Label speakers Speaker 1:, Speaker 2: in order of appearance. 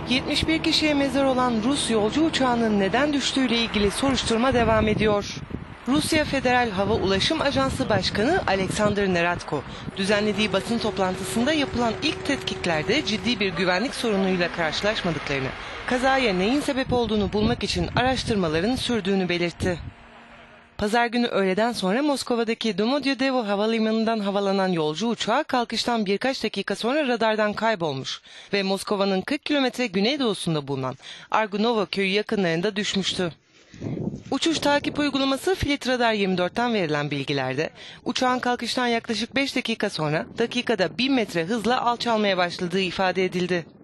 Speaker 1: 71 kişiye mezar olan Rus yolcu uçağının neden düştüğüyle ilgili soruşturma devam ediyor. Rusya Federal Hava Ulaşım Ajansı Başkanı Alexander Neradko, düzenlediği basın toplantısında yapılan ilk tetkiklerde ciddi bir güvenlik sorunuyla karşılaşmadıklarını, kazaya neyin sebep olduğunu bulmak için araştırmaların sürdüğünü belirtti. Pazar günü öğleden sonra Moskova'daki Domodedovo havalimanından havalanan yolcu uçağı kalkıştan birkaç dakika sonra radardan kaybolmuş ve Moskova'nın 40 kilometre güneydoğusunda bulunan Argunovo köyü yakınlarında düşmüştü. Uçuş takip uygulaması Flight Radar 24'ten verilen bilgilerde uçağın kalkıştan yaklaşık 5 dakika sonra dakikada 1000 metre hızla alçalmaya başladığı ifade edildi.